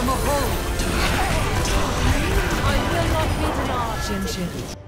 from a hole. I will not be denied.